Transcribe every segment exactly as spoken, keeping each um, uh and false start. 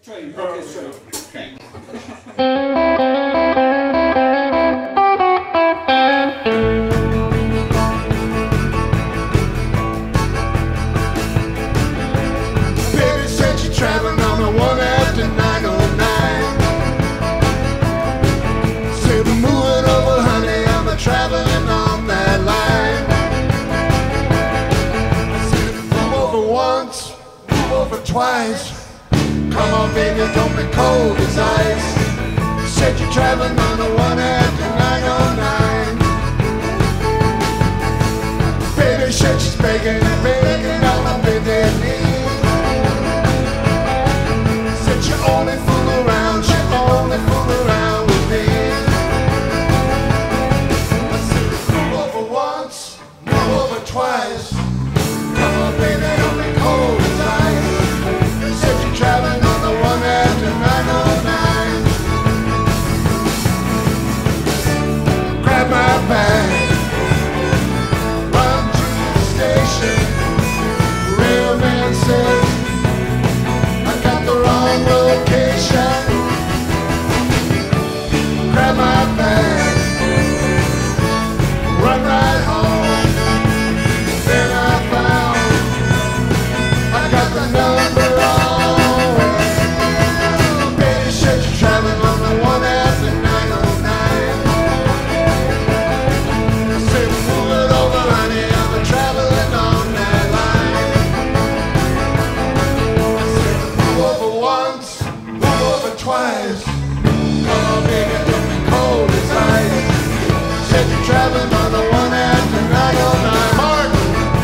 Train, okay, train. Okay. Baby said you're traveling on the one after nine oh nine. Said move it over, honey, I'm a traveling on that line. I said move over once, move over twice. Come on, baby, don't be cold as ice. Said you're traveling on the one after nine oh nine. Baby said she's begging, begging on my bended knee. Said you only fool around, she only fool around with me. I said move over once, move over twice. Come on, baby, don't be cold as ice. Said you're traveling on the one after nine oh nine. Grab my bag, run to the station. Real man said I got the wrong location. Grab my bag, run right home. Then I found I got the number wrong. Baby said you're traveling on the one after nine oh nine. I said move it over, honey, I'm a traveling on that line. I said move over once, move over twice. Come on, baby, don't be cold as ice. Said you're traveling on the one after nine oh nine. Martin.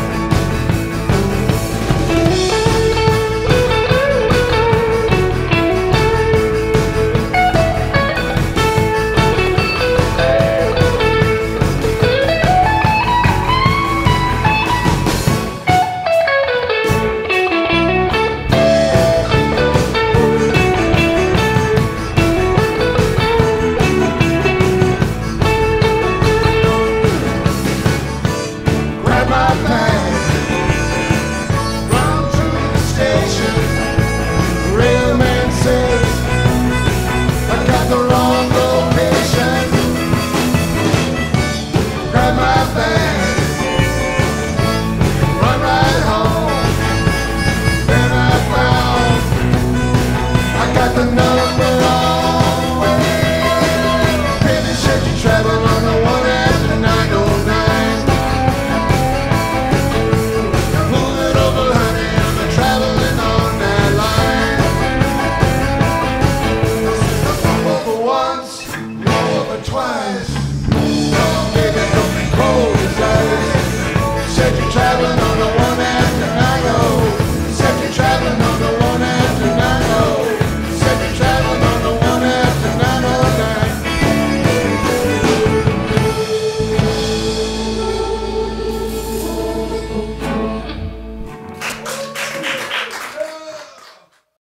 Grab my bag, run to the station. Real man says I got the wrong location. Grab my bag, run right home. Then I found I got the number.